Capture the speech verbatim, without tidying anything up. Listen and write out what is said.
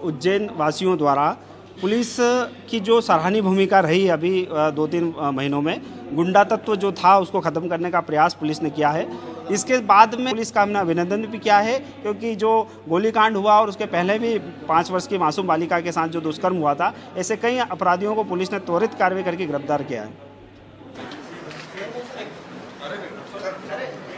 उज्जैन वासियों द्वारा पुलिस की जो सराहनीय भूमिका रही अभी दो तीन महीनों में, गुंडा तत्व जो था उसको ख़त्म करने का प्रयास पुलिस ने किया है। इसके बाद में पुलिस का हमने अभिनंदन भी किया है, क्योंकि जो गोलीकांड हुआ और उसके पहले भी पाँच वर्ष की मासूम बालिका के साथ जो दुष्कर्म हुआ था, ऐसे कई अपराधियों को पुलिस ने त्वरित कार्रवाई करके गिरफ्तार किया है।